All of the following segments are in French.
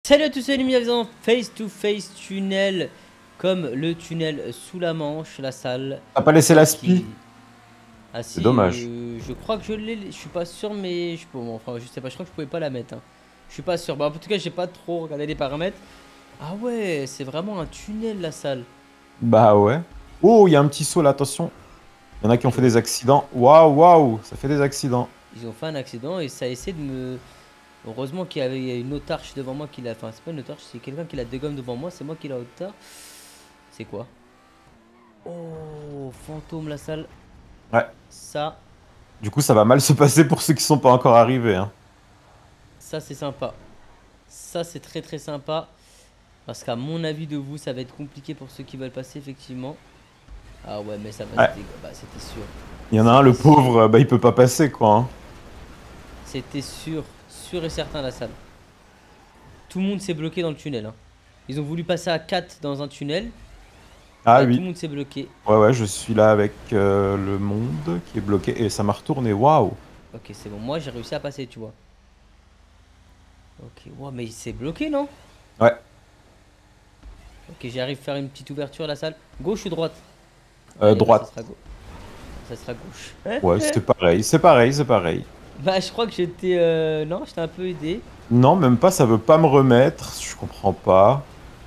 Salut à tous, c'est Lumi dans Face to Face Tunnel, comme le tunnel sous la Manche, la salle T'as pas laissé la spi? qui... Ah C'est si, dommage. je crois que je l'ai, je suis pas sûr, mais bon, enfin je sais pas, je crois que je pouvais pas la mettre, hein. Je suis pas sûr, bah en tout cas j'ai pas trop regardé les paramètres. Ah ouais, c'est vraiment un tunnel la salle. Bah ouais. Oh, il y a un petit saut là, attention. Il y en a qui ont Ok, fait des accidents. Waouh, waouh, ça fait des accidents. ils ont fait un accident et ça essaie de me... Heureusement il y a une autre arche devant moi qui l'a... Enfin c'est pas une autre arche, c'est quelqu'un qui la dégomme devant moi, c'est moi qui l'a au tard. C'est quoi? Oh, fantôme la salle. Ouais. Ça, Du coup, ça va mal se passer pour ceux qui sont pas encore arrivés, hein. ça c'est sympa. Ça c'est très très sympa. Parce qu'à mon avis de vous, ça va être compliqué pour ceux qui veulent passer effectivement. Ah ouais, mais ça va se Ouais. dégoûter. Bah c'était sûr. Il y en a un, C'était le sûr. pauvre, bah il peut pas passer, quoi, hein. C'était sûr. Sûr et certain la salle. Tout le monde s'est bloqué dans le tunnel, hein. Ils ont voulu passer à 4 dans un tunnel. Ah Bah tout oui. le monde s'est bloqué. Ouais, ouais, je suis là avec le monde qui est bloqué et ça m'a retourné. Waouh. Ok, c'est bon. Moi j'ai réussi à passer, tu vois. Ok, wow, mais il s'est bloqué, non? Ouais. Ok, j'arrive à faire une petite ouverture à la salle. Gauche ou droite? Allez, bah ça Droite. sera gauche. Ça sera gauche. Ouais, c'est pareil, c'est pareil, c'est pareil. Bah je crois que j'étais... Non, j'étais un peu aidé. Non, même pas, ça veut pas me remettre. Je comprends pas.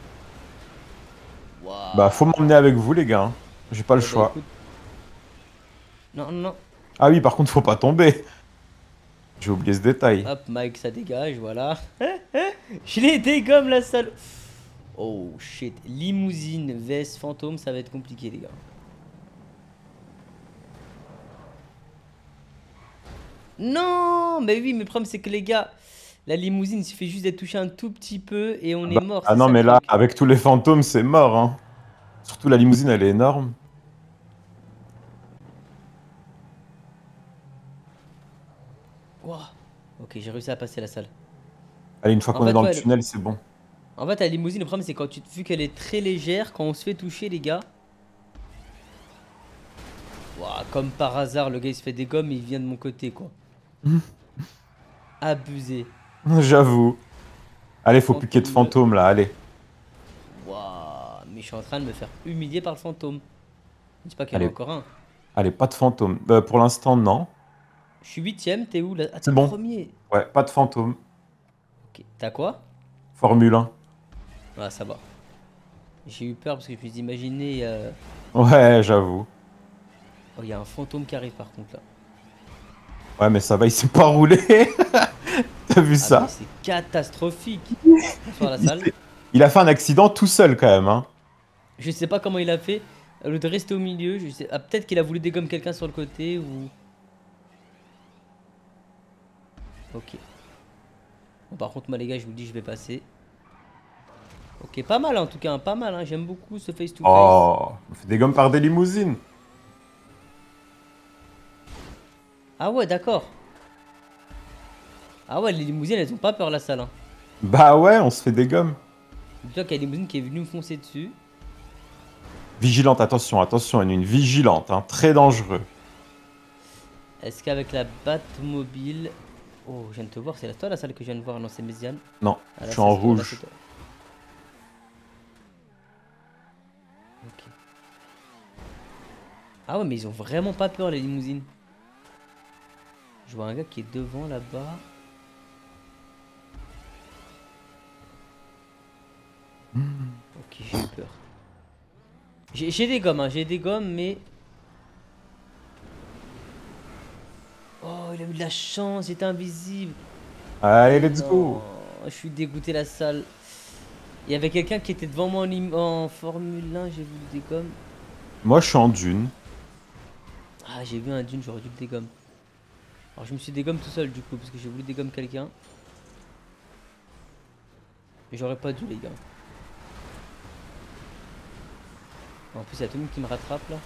Bah, faut Waouh. m'emmener avec vous, les gars, hein. J'ai pas le Eh bah choix. écoute. Non, non. Ah oui, par contre, faut pas tomber. J'ai oublié ce détail. Hop, Mike, ça dégage, voilà. Je l'ai dégomme la salle. Oh shit. Limousine, veste, fantôme, ça va être compliqué, les gars. Non, mais oui, mais le problème, c'est que les gars, la limousine, il suffit juste d'être touché un tout petit peu et on Ah, est mort, ah c'est non, ça le mais là, truc. avec tous les fantômes, c'est mort, hein. Surtout la limousine, elle est énorme. Ouah. Ok, j'ai réussi à passer la salle. Allez, une fois En qu'on est fait, dans le ouais, tunnel, c'est bon. en fait, la limousine, le problème, c'est quand tu, vu qu'elle est très légère, quand on se fait toucher, les gars. Ouah, comme par hasard, le gars, il se fait des gommes et il vient de mon côté, quoi. Abusé. J'avoue. Allez, faut plus qu'il y ait de Fantôme. fantômes, là, allez. Waouh, mais je suis en train de me faire humilier par le fantôme. Je dis pas qu'il y en a Allez, encore un. allez, pas de fantômes. Pour l'instant, non. Je suis huitième, t'es où là? Ah, t'es C'est bon. premier. Ouais, pas de fantômes. Ok, t'as quoi? Formule 1. Ah, ça va. J'ai eu peur parce que je me suis imaginé. Ouais, j'avoue. Oh, il y a un fantôme qui arrive par contre là. Ouais, mais ça va, il s'est pas roulé. T'as vu Ah, mais ça? c'est catastrophique. Bonsoir la Il, salle. il a fait un accident tout seul, quand même, hein. Je sais pas comment il a fait. Au lieu de rester au milieu, je sais. Ah, peut-être qu'il a voulu dégommer quelqu'un sur le côté ou. Ok. Bon, par contre, moi les gars, je vous dis, je vais passer. Ok, pas mal en tout cas, hein, pas mal, hein. J'aime beaucoup ce face to face. Oh, on fait des gommes par des limousines. Ah ouais, d'accord. Ah ouais, les limousines, elles ont pas peur la salle, hein. Bah ouais, on se fait des gommes. Dis-toi qu'il y a une limousine qui est venue me foncer dessus. Vigilante, attention, attention, une vigilante, hein, très dangereux. Est-ce qu'avec la Batmobile... Oh, je viens de te voir, c'est toi la salle que je viens de voir. Non, c'est Méziane. Non, Ah je là, suis en c'est toi, là, c'est rouge. toi. Ok. Ah ouais, mais ils ont vraiment pas peur, les limousines. Je vois un gars qui est devant, là-bas. Ok, j'ai eu peur. J'ai des gommes, hein, j'ai des gommes, mais... Oh, il a eu de la chance, il était invisible. Allez, Mais let's non, go. je suis dégoûté, la salle. Il y avait quelqu'un qui était devant moi en Formule 1, j'ai vu le dégomme. Moi, je suis en dune. Ah, j'ai vu un dune, j'aurais dû le dégomme. Alors je me suis dégomme tout seul du coup, parce que j'ai voulu dégomme quelqu'un. Mais j'aurais pas dû les gars. En plus il y a tout le monde qui me rattrape là.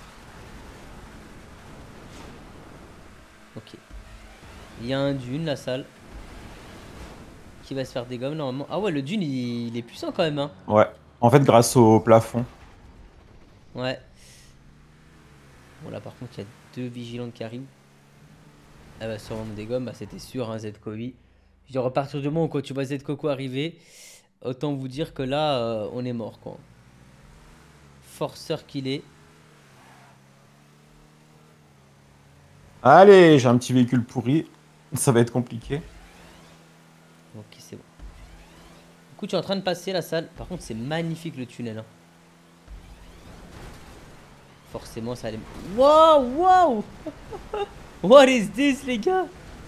Ok. Il y a un dune, la salle. Qui va se faire dégommer normalement. Ah ouais, le dune il est puissant quand même, hein. Ouais. En fait, grâce au plafond. Ouais. Bon là par contre il y a deux vigilantes qui arrivent. Elle va sûrement me dégommer, bah c'était sûr, hein, Z-Covi. Je dis à partir du moment où quand tu vois Z-Coco arriver, Autant vous dire que là, on est mort, quoi. Forceur qu'il est. Allez, j'ai un petit véhicule pourri. Ça va être compliqué. Ok, c'est bon. Du coup, tu es en train de passer la salle. Par contre, c'est magnifique le tunnel, hein. Forcément, ça allait... Wow, wow. What is this, les gars?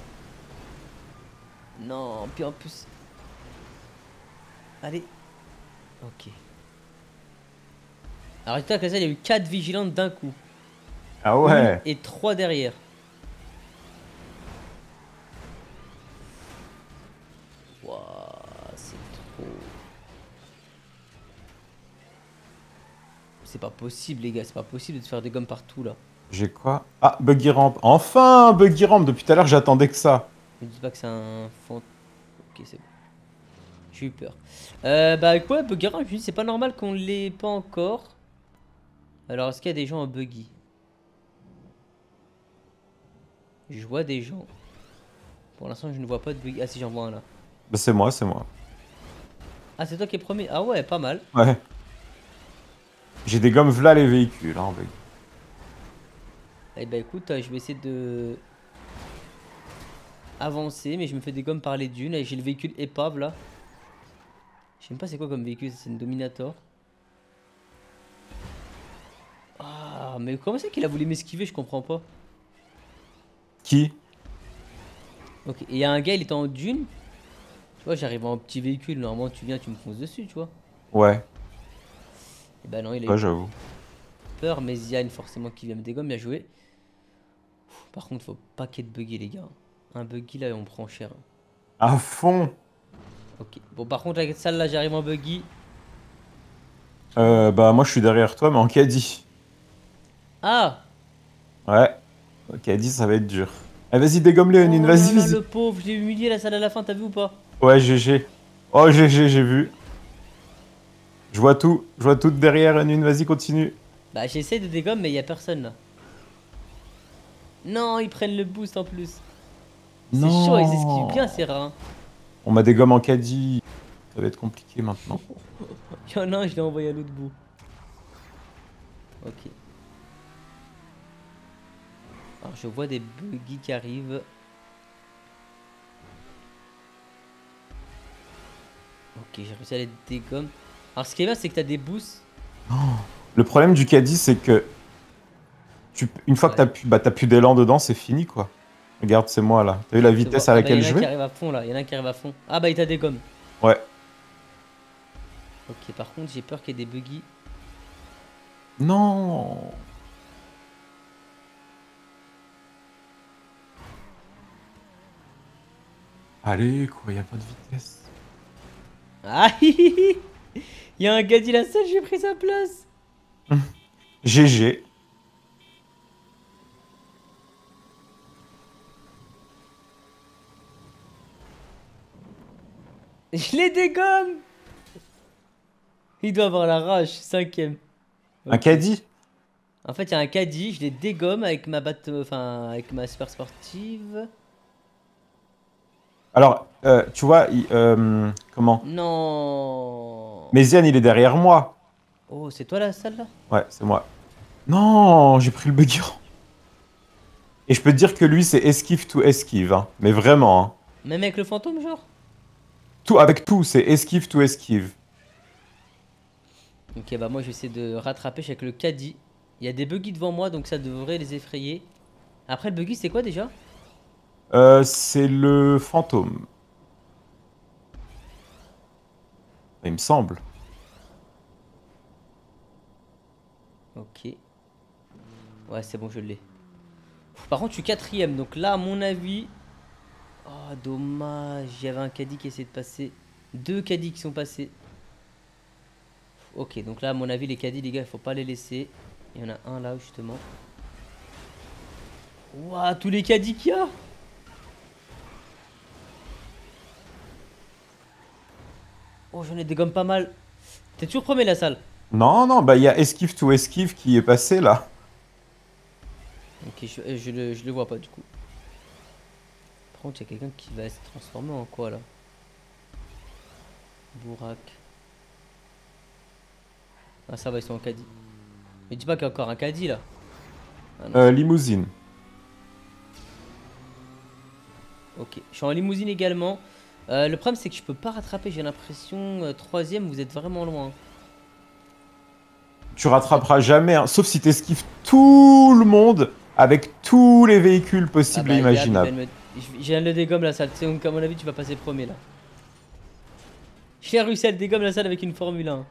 Non, puis en plus... Allez. Ok. Alors, résultat que là, il y a eu 4 vigilantes d'un coup. Ah Une ouais. et 3 derrière. Waouh, c'est trop... C'est pas possible, les gars. C'est pas possible de se faire des gommes partout, là. J'ai quoi? Ah, buggy ramp. Enfin, buggy ramp. Depuis tout à l'heure, j'attendais que ça. Ne dis pas que c'est un fant... Ok, c'est bon. J'ai eu peur. Bah, ouais, buggy ramp, je me dis, c'est pas normal qu'on l'ait pas encore. Alors, est-ce qu'il y a des gens en buggy? Je vois des gens. Pour l'instant, je ne vois pas de buggy. Ah, si, j'en vois un là. Bah, c'est moi, c'est moi. Ah, c'est toi qui es premier. Ah, ouais, pas mal. Ouais. J'ai des gommes v'là les véhicules, hein, en buggy. Eh bah, écoute, je vais essayer de avancer, mais je me fais des gommes par les dunes. Et j'ai le véhicule épave là. Je sais même pas c'est quoi comme véhicule, c'est une Dominator. Ah, mais comment c'est qu'il a voulu m'esquiver, je comprends pas. Qui? Ok, et il y a un gars, il était en dune. Tu vois, j'arrive en petit véhicule, normalement tu viens, tu me fonces dessus, tu vois. Ouais. Et bah non, il a Ouais, eu j'avoue. peur, mais Ziane forcément qui vient me dégommer, bien joué. Par contre, faut pas qu'il y ait de buggy, les gars. Un buggy là, et on prend cher. À fond. Ok, bon, par contre, avec ça là, j'arrive en buggy. Bah, moi, je suis derrière toi, mais en caddie. Ah! Ouais. Caddie, ça va être dur. Eh, vas-y, dégomme-les, Eunine, Oh là vas-y, là, vas-y. le pauvre, je l'ai humilié la salle à la fin, t'as vu ou pas? Ouais, GG. Oh, GG, j'ai vu. Je vois tout. Je vois tout derrière, Eunine, vas-y, continue. Bah, j'essaie de dégommer, mais il y a personne là. Non, ils prennent le boost en plus. C'est chaud, ils esquivent bien Non. ces rats, hein. On m'a des gommes en caddie. Ça va être compliqué maintenant. Il y en a un, je l'ai envoyé à l'autre bout. Ok. Alors, je vois des buggy qui arrivent. Ok, j'ai réussi à les dégommer. Alors, ce qui est bien, c'est que t'as des boosts. Le problème du caddie, c'est que une fois que Ouais. t'as plus d'élan dedans, c'est fini, quoi. Regarde, c'est moi, là. T'as vu la Je te vois. vitesse à Ah bah, il laquelle y en a je un qui vais? arrive à fond là. Il y en a un qui arrive à fond. Ah bah, il t'a dégomme. Ouais. Ok, par contre, j'ai peur qu'il y ait des buggy. Non. Allez, quoi, y a pas de vitesse. Ah, il y a un gars dit la salle, j'ai pris sa place. GG. Je les dégomme. Il doit avoir la rage, cinquième. Un Ok. caddie? En fait, il y a un caddie, je les dégomme avec ma batte, enfin, avec ma super sportive. Alors, tu vois, comment? Non. Méziane, il est derrière moi. Oh, c'est toi la salle là? Ouais, c'est moi. Non, j'ai pris le buggy. Et je peux te dire que lui, c'est esquive to esquive, hein. Mais vraiment, hein. Même avec le fantôme, genre? Tout, avec tout, c'est esquive to esquive. Ok, bah moi je vais essayer de rattraper, je suis avec le caddie. Il y a des buggy devant moi, donc ça devrait les effrayer. Après, le buggy, c'est quoi déjà? C'est le fantôme. Il me semble. Ok. Ouais, c'est bon, je l'ai. Par contre, je suis quatrième, donc là, à mon avis... Oh, dommage. Il y avait un caddie qui essayait de passer. Deux caddies qui sont passés. Ok, donc là, à mon avis, les caddies, les gars, il faut pas les laisser. Il y en a un là, justement. Ouah, tous les caddies qu'il y a! Oh, j'en ai des gommes pas mal. T'es toujours premier, la salle? Non, non, bah il y a esquive to esquive qui est passé là. Ok, je le vois pas, du coup. Par contre, il y a quelqu'un qui va se transformer en quoi, là? Bourac. Ah ça va, ils sont en caddie. Mais dis pas qu'il y a encore un caddie là. Ah non, Limousine. ok. Je suis en limousine également. Le problème c'est que je peux pas rattraper, j'ai l'impression. Troisième, vous êtes vraiment loin. Tu rattraperas jamais, hein, sauf si t'esquives tout le monde avec tous les véhicules Ah possibles et bah Yab, il vient imaginables. de me... Je viens de le dégomme la salle. Donc à mon avis tu vas passer premier là. J'ai réussi à le dégomme la salle avec une Formule 1.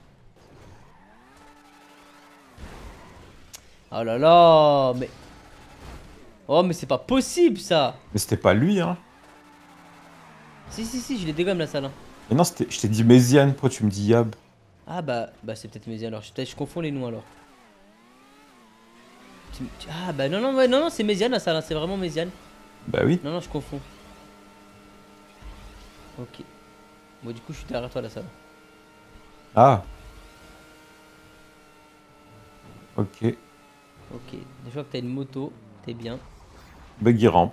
Oh là là, mais... Oh mais c'est pas possible ça. Mais c'était pas lui, hein. Si, je les dégomme la salle. Hein. Mais non, je t'ai dit Méziane, pourquoi tu me dis Yab? Ah bah c'est peut-être Méziane alors. Je confonds les noms alors. Ah bah non, ouais, non, c'est Méziane la salle. Hein. C'est vraiment Méziane. Bah oui. Non, je confonds. Ok. Bon, du coup, je suis derrière toi la salle. Ah. Ok. Ok. Je vois que t'as une moto. T'es bien. Buggy ramp.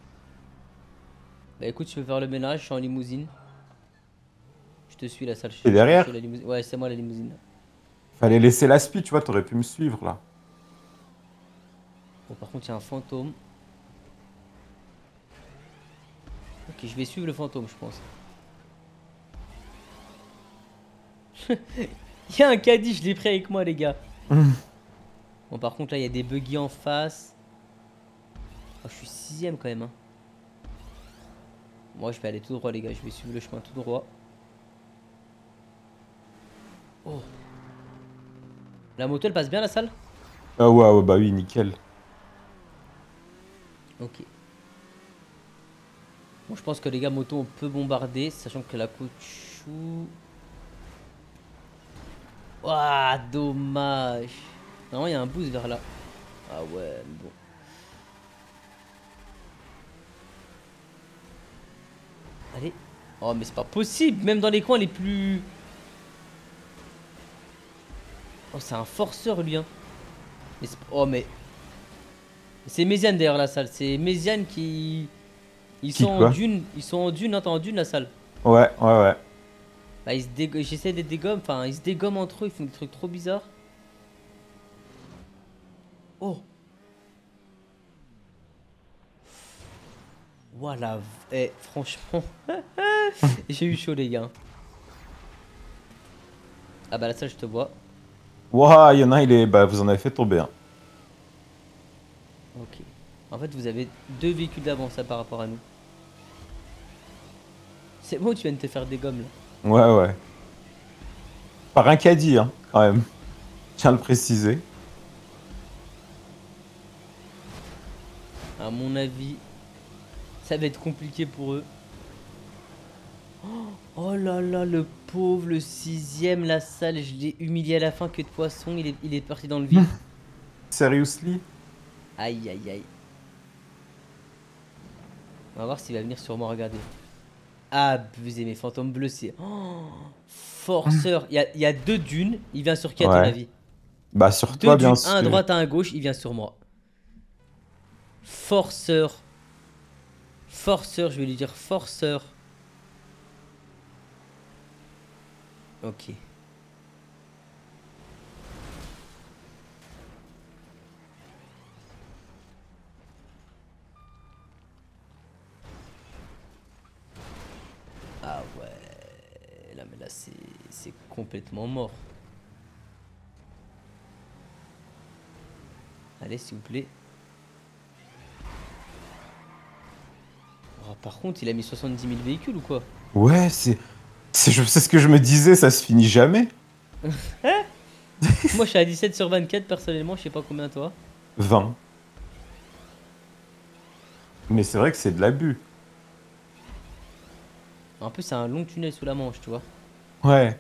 Bah écoute, je peux faire le ménage. Je suis en limousine. Je te suis la salle. T'es Je te suis derrière? la limousine. Ouais, c'est moi la limousine. Fallait laisser la speed, tu vois, t'aurais pu me suivre là. Bon, par contre, il y a un fantôme. Ok, je vais suivre le fantôme, je pense. Il y a un caddie, je l'ai pris avec moi, les gars. Bon, par contre, là, il y a des buggy en face. Oh, je suis sixième quand même. Hein. Moi, je vais aller tout droit, les gars. Je vais suivre le chemin tout droit. Oh. La moto, elle passe bien, la salle? Ah ouais, ouais, bah oui, nickel. Ok. Bon, je pense que les gars, moto, on peut bombarder. Sachant que la caoutchouc... Ouah, dommage. Non, il y a un boost vers là. Ah ouais, mais bon. Allez. Oh, mais c'est pas possible. Même dans les coins les plus... Oh, c'est un forceur, lui. Hein. Mais oh, mais... C'est Méziane, d'ailleurs, la salle. C'est Méziane qui... Ils sont Qui en quoi? dune. Ils sont en dune. Attends, en dune, la salle. Ouais, ouais, ouais. Bah, j'essaie de dégommer. Enfin, ils se dégomment entre eux. Ils font des trucs trop bizarres. Oh. Voilà. Eh, franchement. J'ai eu chaud, les gars. Ah bah, la salle, je te vois. Ouah, il y en a un, il est. Bah, vous en avez fait tomber un. Ok. En fait, vous avez deux véhicules d'avance là, par rapport à nous. C'est bon, tu viens de te faire des gommes là. Ouais, ouais. Par un caddie, hein, quand même. Tiens à le préciser. À mon avis, ça va être compliqué pour eux. Oh là là, le pauvre, le sixième, la salle, je l'ai humilié à la fin que de poisson, il est parti dans le vide. Seriously? Aïe aïe aïe. On va voir s'il va venir sur moi, regardez. Abusé, mes fantômes bleus, c'est... Oh, forceur. Il y a deux dunes, il vient sur qui à ton Ouais. avis? Bah, sur Deux toi, bien dunes, un à sûr. droite, un à gauche, il vient sur moi. Forceur. Forceur, je vais lui dire forceur. Ok. Ah ouais. Là, mais là, c'est complètement mort. Allez, s'il vous plaît. Oh, par contre, il a mis 70 000 véhicules ou quoi? Ouais, c'est ce que je me disais, ça se finit jamais. Moi, je suis à 17 sur 24, personnellement, je sais pas combien toi. 20. Mais c'est vrai que c'est de l'abus. En plus, c'est un long tunnel sous la Manche, tu vois. Ouais.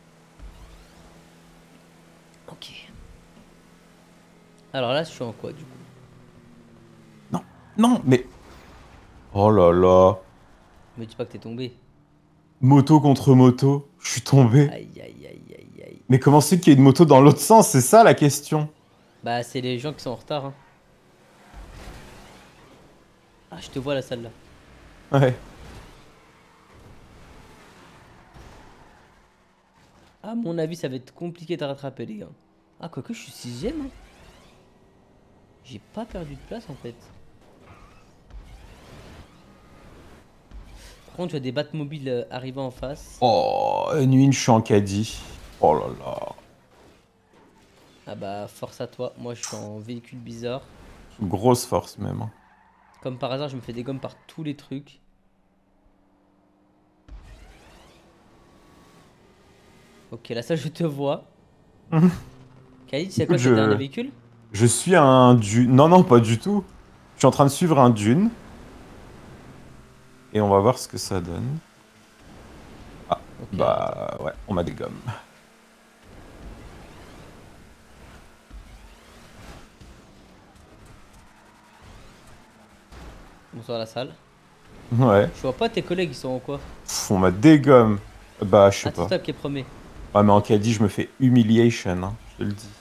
Ok. Alors là, je suis en quoi, du coup? Non, non, mais. Oh là là. Me dis pas que t'es tombé. Moto contre moto, je suis tombé. Aïe, aïe, aïe, aïe, aïe. Mais comment c'est qu'il y a une moto dans l'autre sens? C'est ça la question. Bah, c'est les gens qui sont en retard, hein. Ah, je te vois la salle là. Ouais. À mon avis, ça va être compliqué de rattraper, les gars. Ah, quoique, je suis sixième. Hein. J'ai pas perdu de place, en fait. Par contre, tu as des Batmobiles arrivant en face. Oh, Nuit, je suis en caddie. Oh là là. Ah bah, force à toi. Moi, je suis en véhicule bizarre. Grosse force même. Hein. Comme par hasard, je me fais des gommes par tous les trucs. Ok, là, ça, je te vois. Khalid, c'est quoi Écoute, tes derniers véhicules? je suis un dune. Non, non, pas du tout. Je suis en train de suivre un dune. Et on va voir ce que ça donne. Ah, Ok, alors attends. bah ouais, on m'a des gommes. Bonsoir la salle. Ouais. Je vois pas tes collègues, ils sont en quoi? Pff, on m'a des gommes. Bah, je sais Ah, c'est pas. toi qui es premier. Ouais, mais en caddie, je me fais humiliation, hein, je te le dis.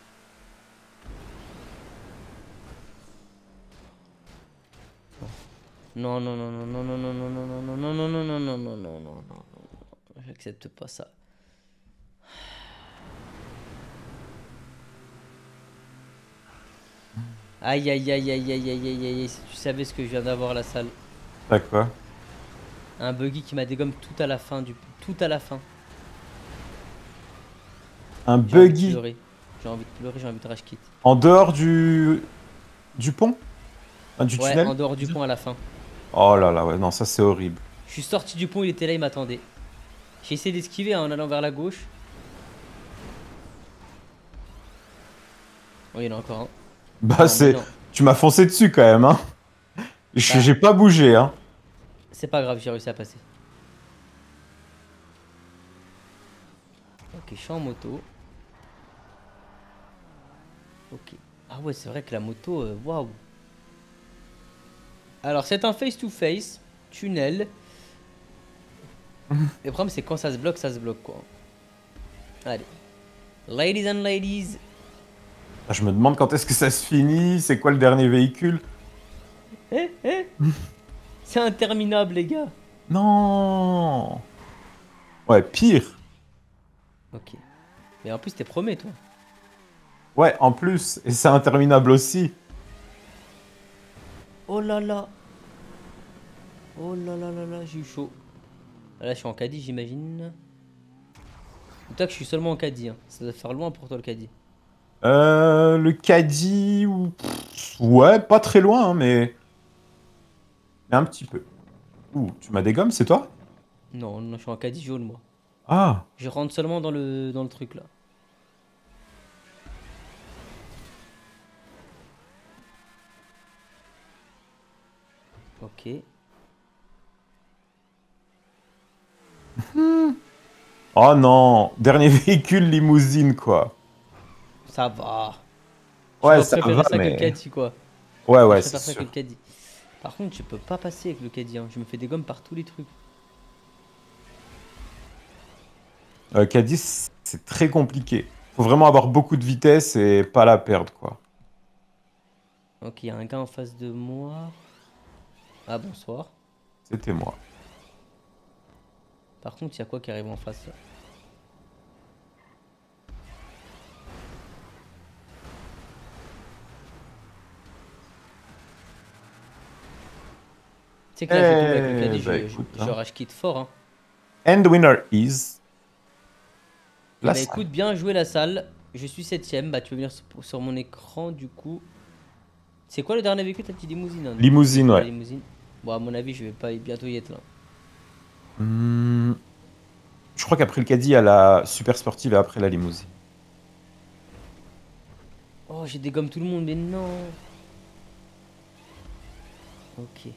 Non, non, non, non, non, non, non, non, non, non, non, non, non, non, non, non, non, non, non. J'accepte pas ça. Aïe, aïe, aïe, aïe, aïe, aïe, aïe, aïe, si tu savais ce que je viens d'avoir à la salle. T'as quoi? Un buggy qui m'a dégomme tout à la fin du... Tout à la fin. Un J'ai envie de buggy pleurer. J'ai envie de pleurer, j'ai envie de rage quit. en dehors du pont? Enfin, du Ouais, tunnel? en dehors du pont à la fin. Oh là là, ouais, non, ça c'est horrible. Je suis sorti du pont, il était là, il m'attendait. J'ai essayé d'esquiver hein, en allant vers la gauche. Oh, il y en a encore un. Bah, Non, mais c'est. non. Tu m'as foncé dessus quand même, hein. Bah, J'ai pas bougé, hein. c'est pas grave, j'ai réussi à passer. Ok, je suis en moto. Ok. Ah ouais, c'est vrai que la moto, waouh. Alors, c'est un face-to-face, tunnel. Le problème, c'est quand ça se bloque, quoi. Allez. Ladies and ladies. Ah, je me demande quand est-ce que ça se finit, c'est quoi le dernier véhicule? C'est interminable, les gars. Non. Ouais, pire. Ok. Mais en plus, t'es premier, toi. Ouais, en plus, et c'est interminable aussi. Oh là là. Oh là là là là, j'ai eu chaud. Là, je suis en caddie, j'imagine. Toi que je suis seulement en caddie. Hein. Ça doit faire loin pour toi, le caddie. Le caddie, ouais, pas très loin, hein, mais un petit peu. Ouh, tu m'as des gommes, c'est toi? Non, non, je suis en caddie jaune, moi. Ah, Je rentre seulement dans le truc, là. Ok. oh non, dernier véhicule limousine, quoi. Ça va. Je Ouais, peux ça préférer va, ça que le mais... caddie, quoi. Ouais, Moi, ouais, je c'est préfère ça que sûr. le caddie. Par contre, je peux pas passer avec le caddie. Hein. Je me fais des gommes par tous les trucs. Caddie, c'est très compliqué. Faut vraiment avoir beaucoup de vitesse et pas la perdre, quoi. Ok, il y a un gars en face de moi. Ah, bonsoir. C'était moi. Par contre, il y a quoi qui arrive en face, là? Tu sais que là, je vais tomber avec le Eh caddie. bah écoute, Je hein. rage quitte fort, hein. And the winner is... Eh La bah salle. écoute, bien joué la salle. Je suis septième. Bah tu veux venir sur mon écran du coup. C'est quoi le dernier véhicule? T'as dit limousine hein, du coup. Ok, Limousine, la ouais. limousine. Bon, à mon avis, je vais pas bientôt y être là. Hmm, je crois qu'après le caddie, il y a la super sportive et après la limousine. Oh, j'ai dégomme tout le monde, mais non. Ok.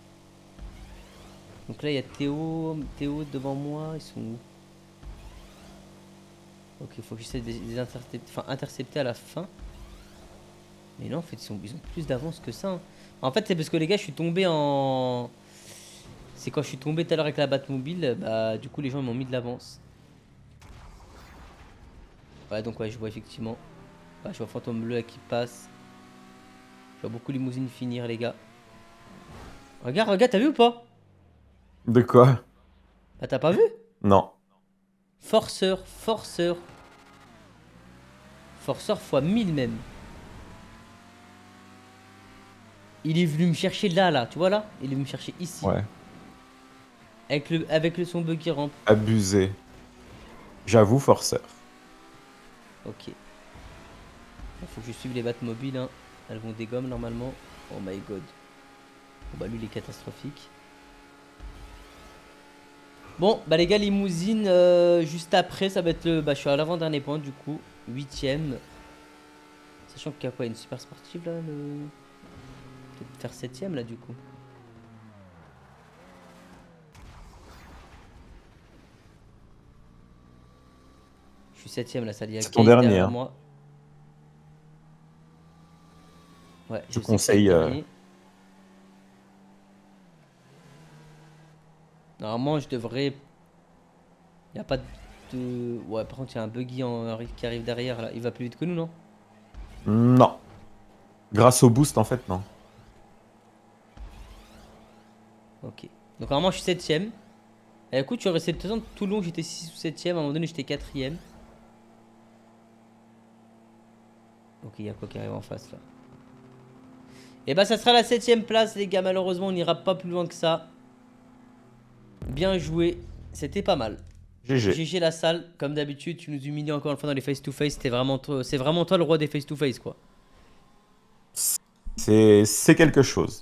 Donc là, il y a Théo devant moi. Ils sont où? Ok, faut que j'essaie de les intercepter, enfin, intercepter à la fin. Mais non, en fait, ils ont plus d'avance que ça. Hein. En fait, c'est parce que les gars, je suis tombé en. C'est quand je suis tombé tout à l'heure avec la Batmobile, bah du coup les gens m'ont mis de l'avance. Ouais, donc ouais, je vois effectivement. Ouais, je vois Fantôme Bleu là, qui passe. Je vois beaucoup limousines finir, les gars. Regarde, regarde, t'as vu ou pas? De quoi? Bah t'as pas vu? Non. Forceur, forceur. Forceur fois 1000 même. Il est venu me chercher là, tu vois là? Il est venu me chercher ici. Ouais. Avec son buggy ramp. Abusé. J'avoue, forceur. Ok. Faut que je suive les Batmobiles, hein. Elles vont dégommer normalement. Oh my god. Bon bah lui il est catastrophique. Bon bah les gars, limousine juste après ça va être le... Bah je suis à l'avant-dernier point du coup. 8ème. Sachant qu'il y a quoi, une super sportive là le... Peut-être faire 7ème là du coup. Je suis 7ème là, ça y a C'est ton Gaze dernier, derrière hein. moi. Ouais, Je je sais que c'est conseille. le dernier. Normalement, je devrais. Il a pas de. Ouais, par contre, il y a un buggy qui arrive derrière là. Il va plus vite que nous, non? Non. Grâce au boost, en fait, non. Ok. Donc, normalement, je suis 7ème. Et écoute, tu aurais resté tout long, j'étais 6 ou 7ème. À un moment donné, j'étais 4ème. Ok, il y a quoi qui arrive en face là? Et bah, ça sera la 7ème place, les gars. Malheureusement, on n'ira pas plus loin que ça. Bien joué. C'était pas mal. GG. GG la salle, comme d'habitude, tu nous humilies encore une fois dans les face-to-face. C'est vraiment toi le roi des face-to-face, quoi. C'est quelque chose.